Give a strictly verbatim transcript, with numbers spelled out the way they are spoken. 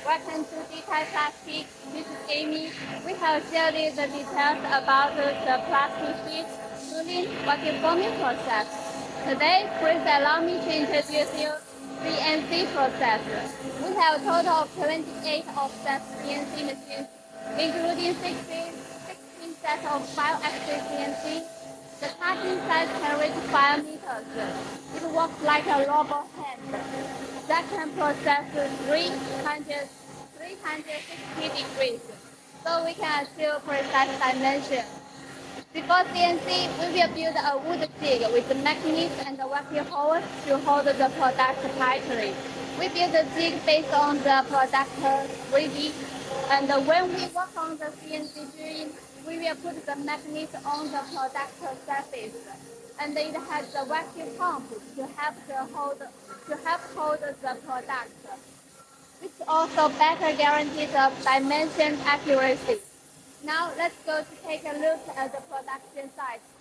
Welcome to Ditai Plastic. This is Amy. We have shared the details about the plastic sheet tooling vacuum forming process. Today, please allow me to introduce you C N C process. We have a total of twenty-eight offset C N C machines, including sixteen, sixteen sets of five-axis C N C. The cutting size can reach five meters. It works like a robot hand that can process three hundred, three hundred sixty degrees, so we can achieve precise dimension. Before C N C, we will build a wood jig with magnets and vacuum holes to hold the product tightly. We build the jig based on the product three D, and when we work on the C N C drilling, we will put the magnet on the product surface, and it has a vacuum pump to help to hold to help hold the product, which also better guarantees the dimension accuracy. Now let's go to take a look at the production site.